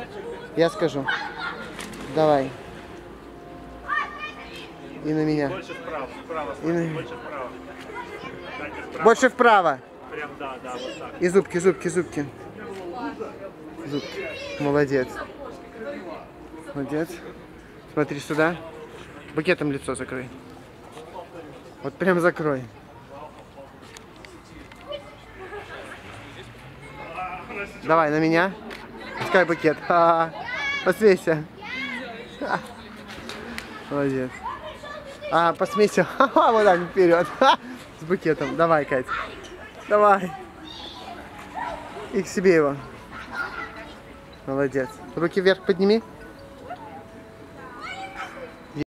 Я скажу. Давай. И на меня. Больше вправо, вправо, И на... больше вправо. Дайте вправо. Больше вправо. Прям, да, вот так. И зубки, зубки, зубки. Зубки. Молодец. Молодец. Смотри сюда. Букетом лицо закрой. Вот прям закрой. Давай, на меня. Пускай букет. Посмейся. Молодец. Посмейся. Вот так вперед. С букетом. Давай, Кать. Давай. И к себе его. Молодец. Руки вверх подними.